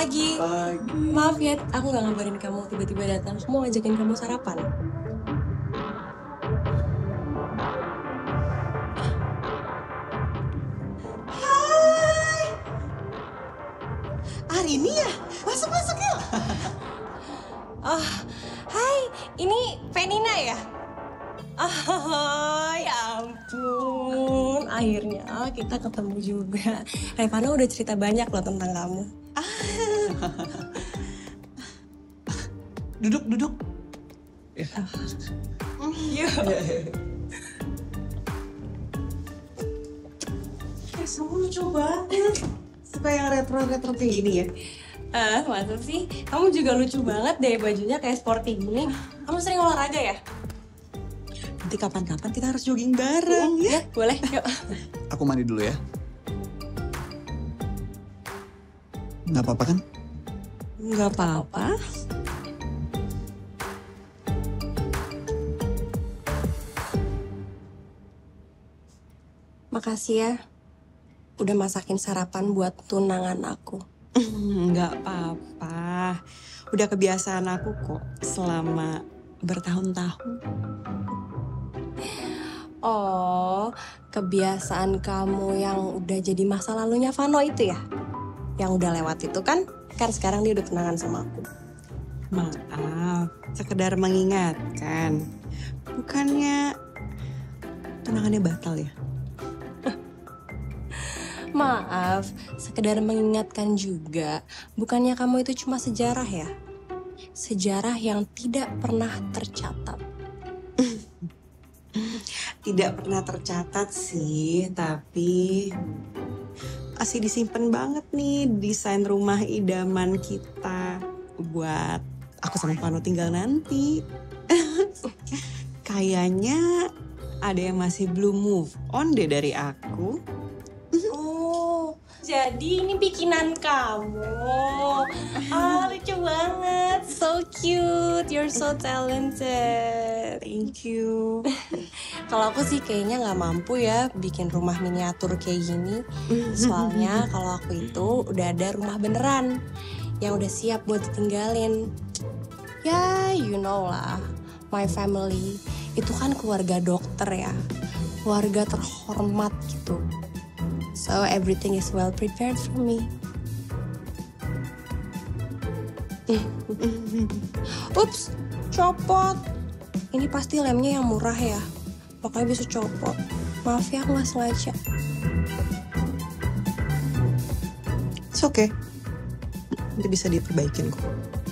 pagi. Maaf ya, aku nggak ngabarin kamu tiba-tiba datang. Aku mau ngajakin kamu sarapan. Hai. Arini ya? Masuk ya. Oh, hai, ini Penina ya? Oh, ya ampun, akhirnya kita ketemu juga. Revana udah cerita banyak loh tentang kamu. Duduk. Yuk. Kamu lucu banget. Suka yang retro-retro kayak gini ya? Masa sih? Kamu juga lucu banget deh bajunya kayak sporty gini. Kamu sering olahraga ya? Nanti kapan-kapan kita harus jogging bareng ya? Boleh, yuk. Aku mandi dulu ya. Nggak apa-apa kan? Nggak apa-apa. Makasih ya, udah masakin sarapan buat tunangan aku. Nggak apa-apa. Udah kebiasaan aku kok selama bertahun-tahun. Oh, kebiasaan kamu yang udah jadi masa lalunya Vano itu ya? Yang udah lewat itu kan? Kan sekarang dia udah tunangan sama aku. Maaf, sekedar mengingatkan. Bukannya tunangannya batal ya? Maaf, sekedar mengingatkan juga. Bukannya kamu itu cuma sejarah ya? Sejarah yang tidak pernah tercatat. Tidak pernah tercatat sih, tapi masih disimpan banget nih desain rumah idaman kita buat aku sama Vano tinggal nanti. Kayaknya ada yang masih belum move on deh dari aku. Oh, jadi ini bikinan kamu. Ah, lucu banget. So cute. You're so talented. Thank you. Kalau aku sih kayaknya nggak mampu ya bikin rumah miniatur kayak gini. Soalnya kalau aku itu udah ada rumah beneran yang udah siap buat ditinggalin. Ya, you know lah, my family itu kan keluarga dokter ya, keluarga terhormat gitu. So everything is well prepared for me. Ups, copot. Ini pasti lemnya yang murah ya. Makanya bisa copot. Maaf ya, aku nggak sengaja. It's okay. Nanti bisa diperbaikin kok.